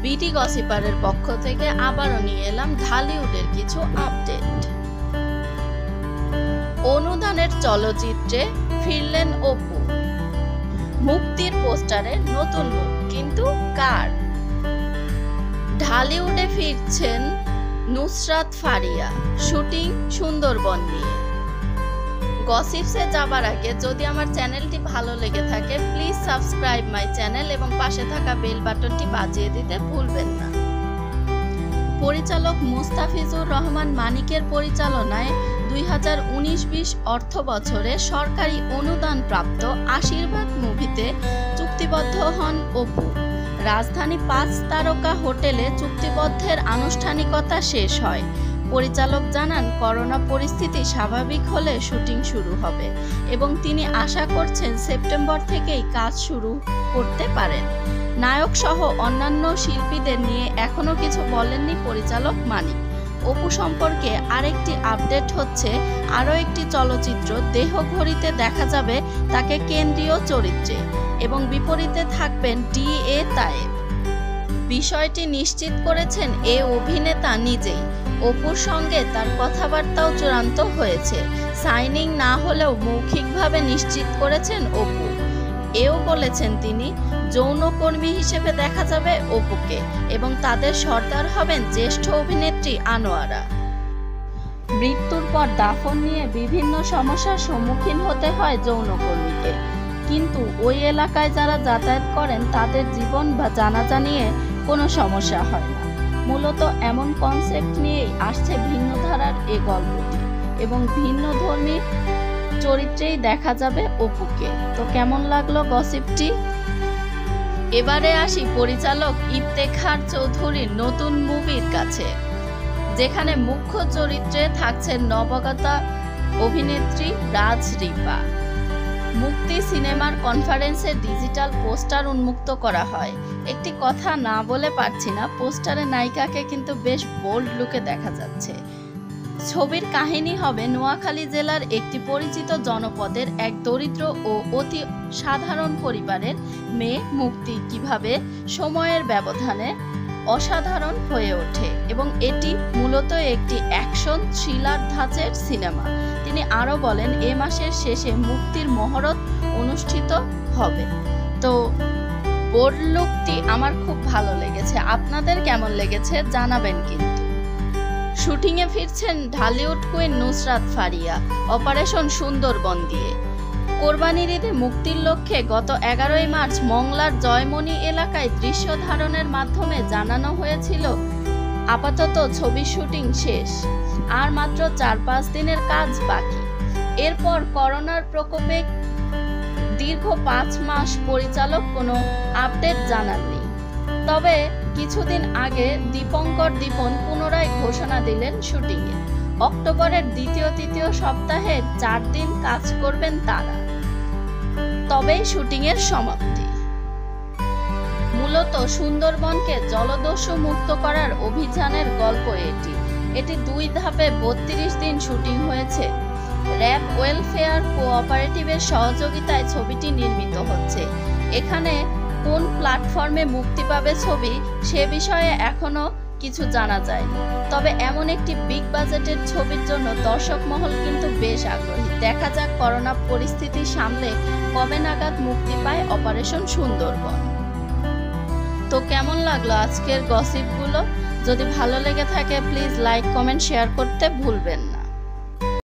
BD গসিপারের পক্ষ থেকে আবারও নিয়ে এলাম ঢালিউডের কিছু আপডেট। অনুদানের চলচ্চিত্রে ফিরলেন অপু। মুক্তির পোস্টারে নতুন মুখ, কিন্তু কার? ঢালিউডে ফিরছেন নুসরাত ফারিয়া, শুটিং সুন্দরবন নিয়ে। গসিপসে যাবার আগে যদি আমার চ্যানেলটি ভালো লেগে থাকে প্লিজ সাবস্ক্রাইব মাই চ্যানেল এবং পাশে থাকা বেল বাটনটি বাজিয়ে দিতে ভুলবেন না। পরিচালক মুস্তাফিজুর রহমান মানিকের পরিচালনায় 2019-20 অর্থ বছরে সরকারি অনুদান প্রাপ্ত আশীর্বাদ মুভিতে চুক্তিবদ্ধ হন অপু। রাজধানী 5 তারকা হোটেলে চুক্তিবদ্ধের আনুষ্ঠানিকতা শেষ হয়। পরিচালক জানান করোনা পরিস্থিতি স্বাভাবিক হলে শুটিং শুরু হবে এবং তিনি আশা করছেন সেপ্টেম্বর থেকেই কাজ শুরু করতে পারেন। নায়ক সহ অন্যান্য শিল্পীদের নিয়ে এখনো কিছু বলেননি পরিচালক মানিক। অপু সম্পর্কে আরেকটি আপডেট হচ্ছে, আরও একটি চলচ্চিত্র দেহঘড়িতে দেখা যাবে তাকে কেন্দ্রীয় চরিত্রে এবং বিপরীতে থাকবেন ডি.এ. তায়েব। বিষয়টি নিশ্চিত করেছেন এ অভিনেতা নিজেই। অপুর সঙ্গে তার কথাবার্তাও চূড়ান্ত হয়েছে। সাইনিং না হলেও মৌখিকভাবে নিশ্চিত করেছেন অপু। এও বলেছেন তিনি, যৌনকর্মী হিসেবে দেখা যাবে অপুকে এবং তাদের সর্দার হবেন জ্যেষ্ঠ অভিনেত্রী আনোয়ারা। মৃত্যুর পর দাফন নিয়ে বিভিন্ন সমস্যার সম্মুখীন হতে হয় যৌনকর্মীকে, কিন্তু ওই এলাকায় যারা যাতায়াত করেন তাদের জীবন বা জানাজা নিয়ে কোনো সমস্যা হয় না। মূলত এমন কনসেপ্ট নিয়েই আসছে ভিন্ন ধারার এ গল্পটি এবং ভিন্ন ধর্মী চরিত্রেই দেখা যাবে অপুকে। তো কেমন লাগলো গসিপটি? এবারে আসি পরিচালক ইফতেখার চৌধুরীর নতুন মুভির কাছে, যেখানে মুখ্য চরিত্রে থাকছেন নবাগতা অভিনেত্রী রাজ রিপা। মুক্তি সিনেমার কনফারেন্সে ডিজিটাল পোস্টার উন্মুক্ত করা হয়। একটি কথা না বলে পারছি না, পোস্টারে নায়িকাকে কিন্তু বেশ বোল্ড লুকে দেখা যাচ্ছে। ছবির কাহিনী হবে নোয়াখালী জেলার একটি পরিচিত জনপদের এক দরিদ্র ও অতি সাধারণ পরিবারের মেয়ে মুক্তি কিভাবে সময়ের ব্যবধানে অসাধারণ হয়ে ওঠে এবং এটি মূলত একটি অ্যাকশন থ্রিলার ধাঁচের সিনেমা। তিনি আরও বলেন এ মাসের শেষে মুক্তির মহরত অনুষ্ঠিত হবে। তো বোল্ড লুকটি আমার খুব ভালো লেগেছে, আপনাদের কেমন লেগেছে জানাবেন কিন্তু। শুটিংয়ে ফিরছেন ঢালিউড কুইন নুসরাত ফারিয়া অপারেশন সুন্দরবন দিয়ে। কোরবানির ঈদে মুক্তির লক্ষ্যে গত 11 মার্চ মংলার জয়মণি এলাকায় দৃশ্য ধারণের মাধ্যমে জানানো হয়েছিল আপাতত ছবির শুটিং শেষ, আর মাত্র 4-5 দিনের কাজ বাকি। এরপর করোনার প্রকোপে দীর্ঘ 5 মাস পরিচালক কোনো আপডেট জানাননি। তবে কিছুদিন আগে দীপঙ্কর দীপন পুনরায় ঘোষণা দিলেন শুটিংয়ে অক্টোবরের দ্বিতীয়-তৃতীয় সপ্তাহে 4 দিন কাজ করবেন তারা, তবেই শুটিংয়ের সমাপ্তি। মূলত সুন্দরবনকে জলদস্যু মুক্ত করার অভিযানের গল্প এটি 2 ধাপে 32 দিন শুটিং হয়েছে। র্যাব ওয়েলফেয়ার কোঅপারেটিভের সহযোগিতায় ছবিটি নির্মিত হচ্ছে। এখানে কোন প্ল্যাটফর্মে মুক্তি পাবে ছবি সে বিষয়ে এখনো কিছু জানা যায়নি, তবে এমন একটি বিগ বাজেটের ছবির জন্য দর্শক মহল কিন্তু বেশ আগ্রহী। দেখা যাক করোনা পরিস্থিতি সামলে কবে নাগাদ মুক্তি পায় অপারেশন সুন্দরবন। তো কেমন লাগলো আজকের গসিপগুলো? যদি ভালো লেগে থাকে প্লিজ লাইক, কমেন্ট, শেয়ার করতে ভুলবেন না।